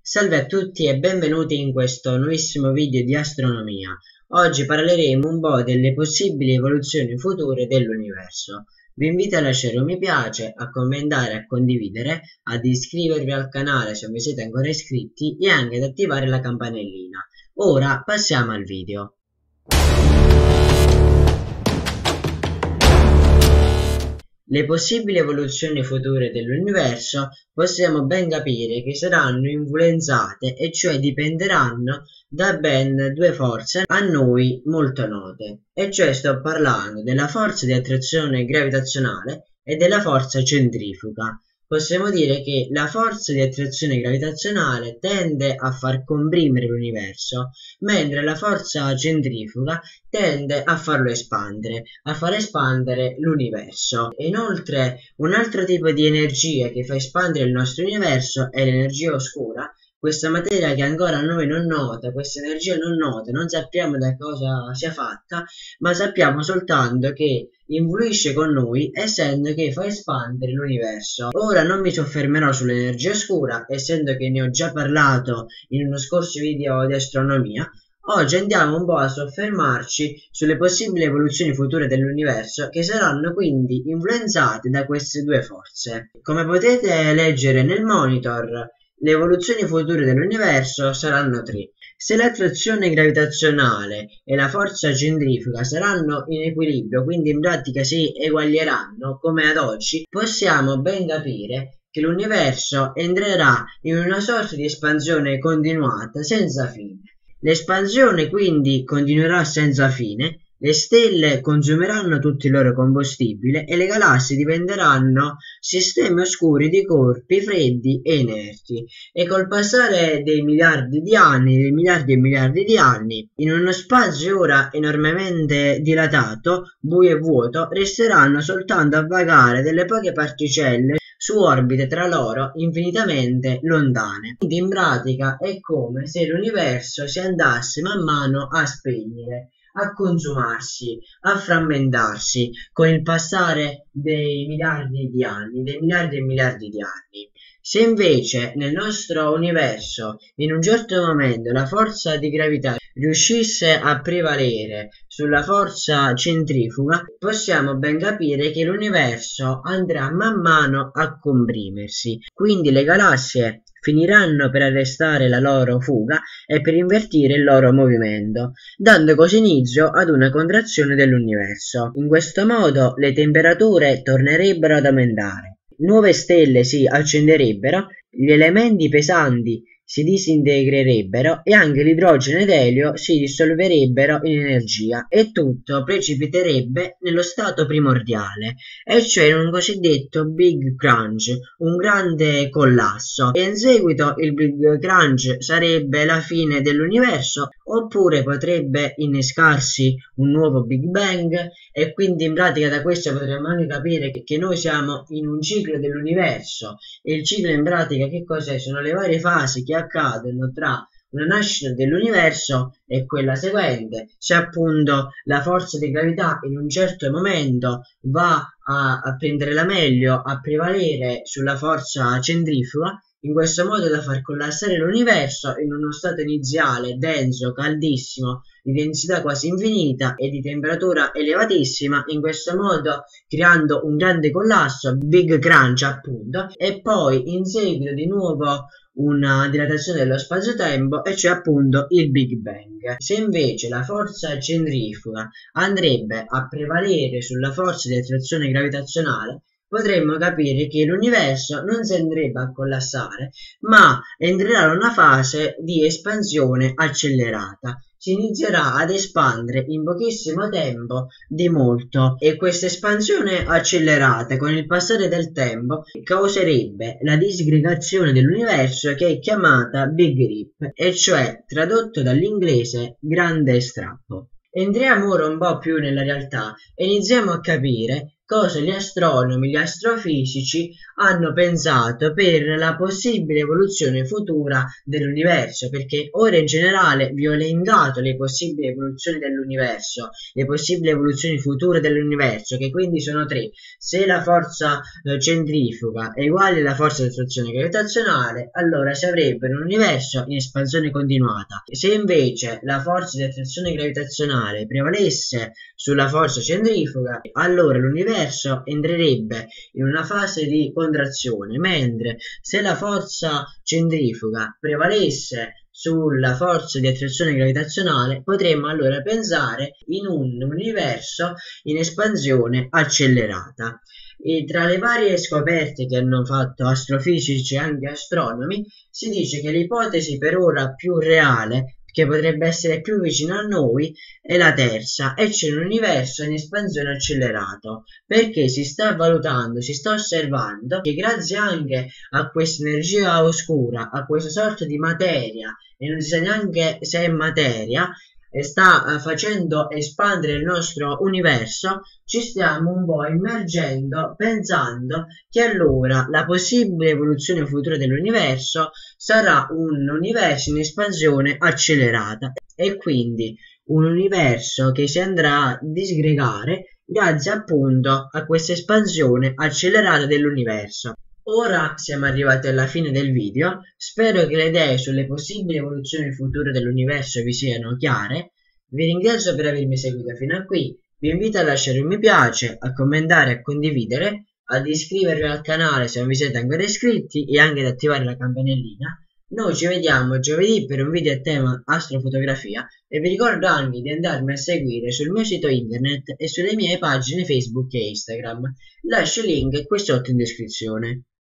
Salve a tutti e benvenuti in questo nuovissimo video di astronomia. Oggi parleremo un po' delle possibili evoluzioni future dell'universo. Vi invito a lasciare un mi piace, a commentare, a condividere, ad iscrivervi al canale se non vi siete ancora iscritti e anche ad attivare la campanellina. Ora passiamo al video. Le possibili evoluzioni future dell'universo possiamo ben capire che saranno influenzate, e cioè dipenderanno da ben due forze a noi molto note, e cioè sto parlando della forza di attrazione gravitazionale e della forza centrifuga. Possiamo dire che la forza di attrazione gravitazionale tende a far comprimere l'universo, mentre la forza centrifuga tende a farlo espandere, a far espandere l'universo. Inoltre, un altro tipo di energia che fa espandere il nostro universo è l'energia oscura. Questa materia che ancora a noi non nota, questa energia non nota, non sappiamo da cosa sia fatta, ma sappiamo soltanto che influisce con noi, essendo che fa espandere l'universo. Ora non mi soffermerò sull'energia oscura, essendo che ne ho già parlato in uno scorso video di astronomia. Oggi andiamo un po' a soffermarci sulle possibili evoluzioni future dell'universo, che saranno quindi influenzate da queste due forze. Come potete leggere nel monitor, le evoluzioni future dell'universo saranno tre. Se l'attrazione gravitazionale e la forza centrifuga saranno in equilibrio, quindi in pratica si eguaglieranno come ad oggi, possiamo ben capire che l'universo entrerà in una sorta di espansione continuata senza fine. L'espansione quindi continuerà senza fine, le stelle consumeranno tutto il loro combustibile e le galassie diventeranno sistemi oscuri di corpi freddi e inerti, e col passare dei miliardi di anni, dei miliardi e miliardi di anni, in uno spazio ora enormemente dilatato, buio e vuoto, resteranno soltanto a vagare delle poche particelle su orbite tra loro infinitamente lontane. Quindi in pratica è come se l'universo si andasse man mano a spegnere, a consumarsi, a frammentarsi con il passare dei miliardi di anni, dei miliardi e miliardi di anni. Se invece nel nostro universo in un certo momento la forza di gravità riuscisse a prevalere sulla forza centrifuga, possiamo ben capire che l'universo andrà man mano a comprimersi, quindi le galassie finiranno per arrestare la loro fuga e per invertire il loro movimento, dando così inizio ad una contrazione dell'universo. In questo modo le temperature tornerebbero ad aumentare, nuove stelle si accenderebbero, gli elementi pesanti si disintegrerebbero e anche l'idrogeno ed elio si dissolverebbero in energia, e tutto precipiterebbe nello stato primordiale, e cioè in un cosiddetto Big Crunch, un grande collasso. E in seguito il Big Crunch sarebbe la fine dell'universo, oppure potrebbe innescarsi un nuovo Big Bang, e quindi in pratica da questo potremmo anche capire che noi siamo in un ciclo dell'universo, e il ciclo in pratica che cos'è? Sono le varie fasi che accadono tra una nascita dell'universo e quella seguente. Se appunto la forza di gravità in un certo momento va a prendere la meglio, a prevalere sulla forza centrifuga, in questo modo da far collassare l'universo in uno stato iniziale denso, caldissimo, di densità quasi infinita e di temperatura elevatissima, in questo modo creando un grande collasso, Big Crunch appunto, e poi in seguito di nuovo una dilatazione dello spazio-tempo, e cioè appunto il Big Bang. Se invece la forza centrifuga andrebbe a prevalere sulla forza di attrazione gravitazionale, potremmo capire che l'universo non si andrebbe a collassare, ma entrerà in una fase di espansione accelerata. Si inizierà ad espandere in pochissimo tempo di molto, e questa espansione accelerata con il passare del tempo causerebbe la disgregazione dell'universo, che è chiamata Big Rip, e cioè tradotto dall'inglese grande strappo. Entriamo ora un po' più nella realtà e iniziamo a capire cosa gli astronomi, gli astrofisici hanno pensato per la possibile evoluzione futura dell'universo, perché ora in generale vi ho elencato le possibili evoluzioni dell'universo, le possibili evoluzioni future dell'universo, che quindi sono tre. Se la forza centrifuga è uguale alla forza di attrazione gravitazionale, allora si avrebbe un universo in espansione continuata. Se invece la forza di attrazione gravitazionale prevalesse sulla forza centrifuga, allora l'universo entrerebbe in una fase di contrazione, mentre se la forza centrifuga prevalesse sulla forza di attrazione gravitazionale, potremmo allora pensare in un universo in espansione accelerata. E tra le varie scoperte che hanno fatto astrofisici e anche astronomi, si dice che l'ipotesi per ora più reale, che potrebbe essere più vicina a noi, è la terza, e c'è un universo in espansione accelerato, perché si sta valutando, si sta osservando che grazie anche a questa energia oscura, a questa sorta di materia, e non si sa neanche se è materia, sta facendo espandere il nostro universo, ci stiamo un po' immergendo pensando che allora la possibile evoluzione futura dell'universo sarà un universo in espansione accelerata e quindi un universo che si andrà a disgregare grazie appunto a questa espansione accelerata dell'universo. Ora siamo arrivati alla fine del video, spero che le idee sulle possibili evoluzioni future dell'universo vi siano chiare, vi ringrazio per avermi seguito fino a qui, vi invito a lasciare un mi piace, a commentare e a condividere, ad iscrivervi al canale se non vi siete ancora iscritti e anche ad attivare la campanellina. Noi ci vediamo giovedì per un video a tema astrofotografia e vi ricordo anche di andarmi a seguire sul mio sito internet e sulle mie pagine Facebook e Instagram. Lascio il link qui sotto in descrizione.